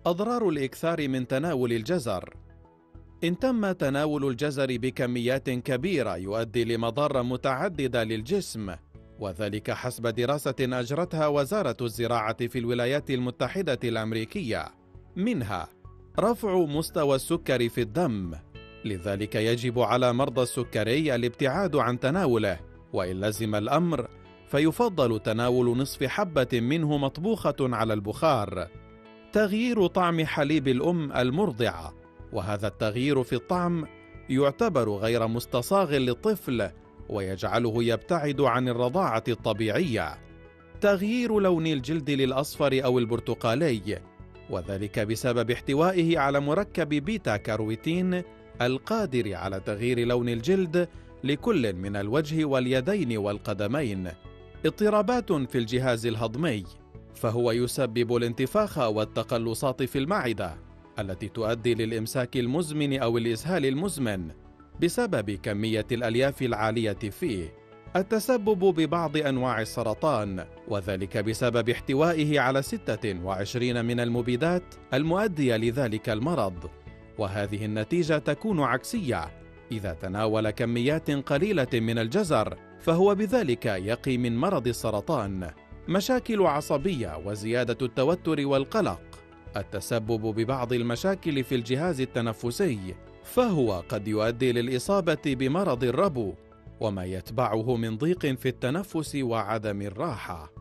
أضرار الإكثار من تناول الجزر. إن تم تناول الجزر بكميات كبيرة يؤدي لمضار متعددة للجسم، وذلك حسب دراسة أجرتها وزارة الزراعة في الولايات المتحدة الأمريكية، منها رفع مستوى السكر في الدم، لذلك يجب على مرضى السكري الابتعاد عن تناوله، وإن لزم الأمر فيفضل تناول نصف حبة منه مطبوخة على البخار. تغيير طعم حليب الأم المرضعة، وهذا التغيير في الطعم يعتبر غير مستصاغ للطفل ويجعله يبتعد عن الرضاعة الطبيعية. تغيير لون الجلد للأصفر أو البرتقالي، وذلك بسبب احتوائه على مركب بيتا كاروتين القادر على تغيير لون الجلد لكل من الوجه واليدين والقدمين. اضطرابات في الجهاز الهضمي، فهو يسبب الانتفاخ والتقلصات في المعدة التي تؤدي للإمساك المزمن أو الإسهال المزمن بسبب كمية الألياف العالية فيه. التسبب ببعض أنواع السرطان، وذلك بسبب احتوائه على 26 من المبيدات المؤدية لذلك المرض، وهذه النتيجة تكون عكسية إذا تناول كميات قليلة من الجزر، فهو بذلك يقي من مرض السرطان. مشاكل عصبية وزيادة التوتر والقلق، التسبب ببعض المشاكل في الجهاز التنفسي، فهو قد يؤدي للإصابة بمرض الربو وما يتبعه من ضيق في التنفس وعدم الراحة.